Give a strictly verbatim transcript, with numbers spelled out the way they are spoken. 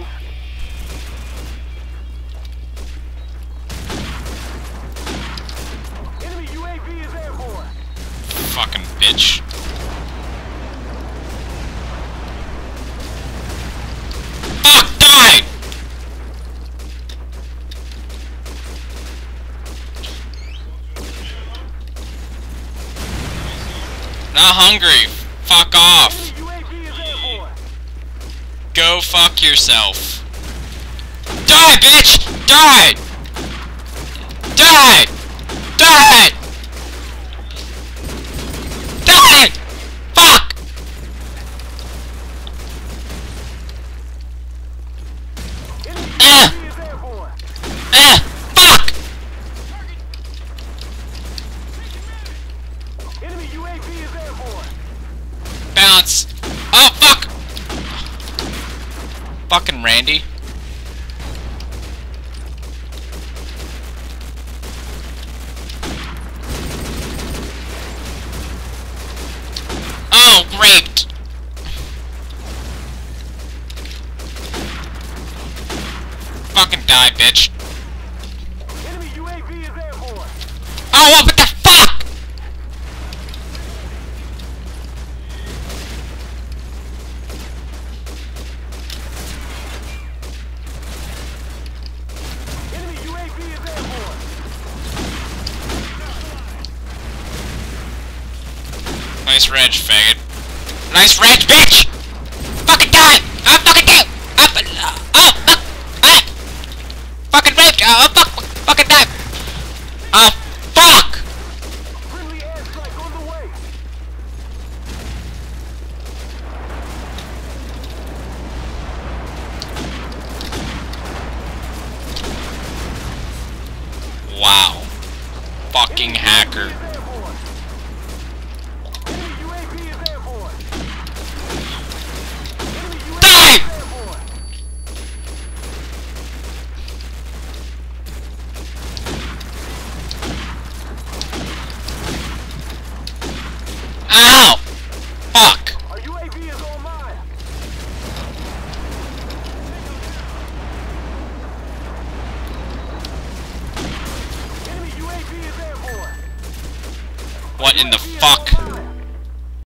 Enemy U A V is airborne. Fucking bitch. Fuck, die! Not hungry. Fuck off. Enemy U A V is airborne. Go fuck yourself. Die, bitch! Die! Die! Die! Die! Fuck! Enemy Eh! U A V is airborne. Eh! Fuck! Enemy U A V is airborne. Bounce. Oh, fuck! Fucking Randy. Oh, great! Fucking die, bitch. Enemy U A V is airborne. Oh, what the fuck? Enemy U A V is airborne. Nice reg, faggot. Nice reg, bitch! Fucking die! I'm fucking dead! I'm, uh, oh, fuck! Ah! Fucking raped! Oh, fuck! Fucking die! Oh, fuck! Friendly airstrike on the way. Wow. Fucking hacker. Enemy U A V is airborne. Enemy U A V Die! is airborne. Ow! Fuck! Our U A V is online. Enemy U A V is airborne. What in the fuck?